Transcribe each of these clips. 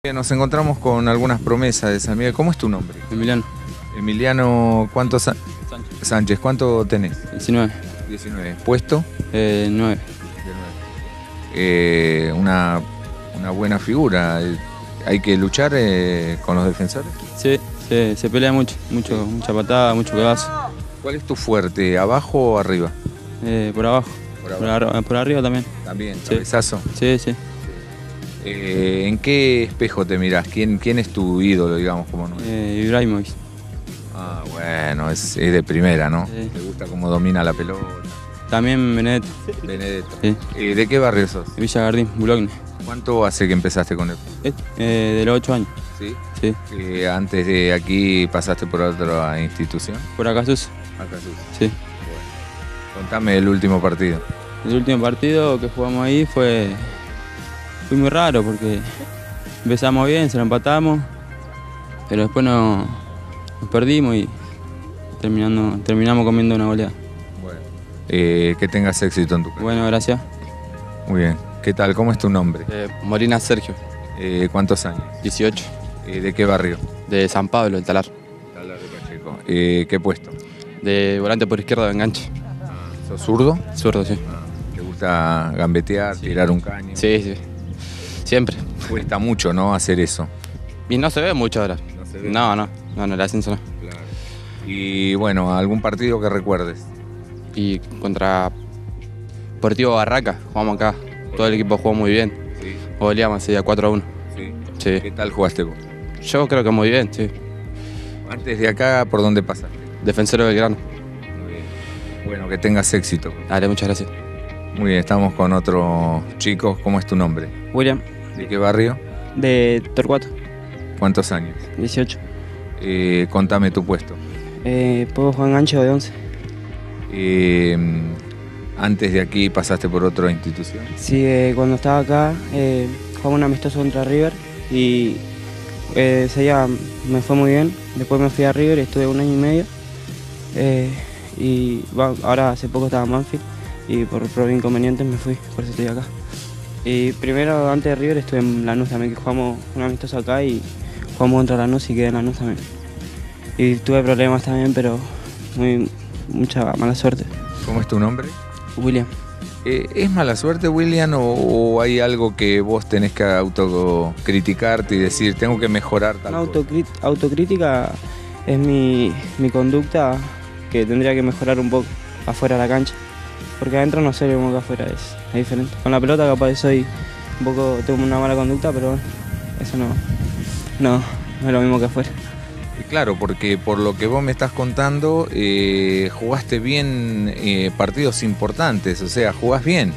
Bien, nos encontramos con algunas promesas de San Miguel. ¿Cómo es tu nombre? Emiliano. Emiliano, Sánchez, ¿cuánto tenés? 19. 19. ¿Puesto? 9. De 9. Una buena figura. ¿Hay que luchar con los defensores? Sí, se pelea mucha patada, mucho pedazo. ¿Cuál es tu fuerte, abajo o arriba? Por abajo. Por arriba también. También, Sí. cabezazo. Sí. ¿En qué espejo te mirás? ¿Quién es tu ídolo, digamos, como no? Ibrahimovic. Ah, bueno, es de primera, ¿no? Sí. ¿Te gusta cómo domina la pelota? También Benedetto. Benedetto. Sí. ¿De qué barrio sos? Villa Gardín, Boulogne. ¿Cuánto hace que empezaste con él? De los 8 años. ¿Sí? Sí. Antes de aquí pasaste por otra institución. Por Acasus. Acá Sí. Bueno. Contame el último partido. El último partido que jugamos ahí fue muy raro porque empezamos bien, se lo empatamos, pero después nos perdimos y terminamos comiendo una goleada. Bueno. Que tengas éxito en tu carrera. Bueno, gracias. Muy bien. ¿Qué tal? ¿Cómo es tu nombre? Molina Sergio, ¿Cuántos años? 18, ¿De qué barrio? de San Pablo, el Talar. Talar de Pacheco. ¿Qué puesto? De volante por izquierda de enganche. ¿Sos zurdo? Zurdo, sí. ¿Te gusta gambetear, tirar un caño? Sí. Siempre. Cuesta mucho, ¿no? Hacer eso. Y no se ve mucho ahora. No se ve. No, el ascenso no. Claro. Y bueno, ¿algún partido que recuerdes? Y contra Deportivo Barraca, jugamos acá. Todo el equipo jugó muy bien. Sí. Goleamos así a 4-1. Sí. Sí. ¿Qué tal jugaste vos? Yo creo que muy bien, sí. Antes de acá, ¿por dónde pasaste? Defensor Belgrano. Muy bien. Bueno, que tengas éxito. Dale, muchas gracias. Muy bien, estamos con otros chicos. ¿Cómo es tu nombre? William, ¿De qué barrio? de Torcuato, ¿Cuántos años? 18. Contame tu puesto. Puedo jugar enganche de 11. Antes de aquí pasaste por otra institución. Sí, cuando estaba acá jugaba un amistoso contra River y ese día me fue muy bien. Después me fui a River y estuve 1 año y medio. Ahora hace poco estaba en Banfield y por inconvenientes me fui, por eso estoy acá. Y primero, antes de River, estuve en Lanús también, que jugamos un amistoso acá y jugamos contra Lanús y quedé en Lanús también. Y tuve problemas también, pero mucha mala suerte. ¿Cómo es tu nombre? William. ¿Es mala suerte, William, o hay algo que vos tenés que autocriticarte y decir, tengo que mejorar tal Una cosa? autocrítica es mi conducta que tendría que mejorar un poco afuera de la cancha. Porque adentro no sé lo mismo que afuera, es diferente. Con la pelota capaz tengo una mala conducta, pero bueno, eso no es lo mismo que afuera. Claro, porque por lo que vos me estás contando, jugaste bien partidos importantes, o sea, jugás bien.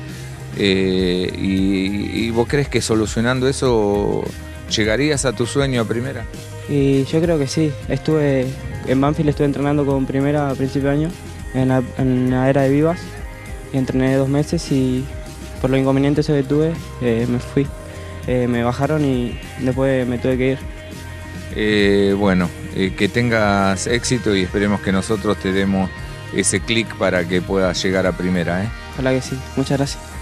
¿Y vos crees que solucionando eso llegarías a tu sueño a primera? Y yo creo que sí. En Banfield estuve entrenando con primera a principio de año, en la era de Vivas, y entrené 2 meses y por los inconvenientes que tuve me fui. Me bajaron y después me tuve que ir. Bueno, que tengas éxito y esperemos que nosotros te demos ese clic para que puedas llegar a primera. Ojalá que sí. Muchas gracias.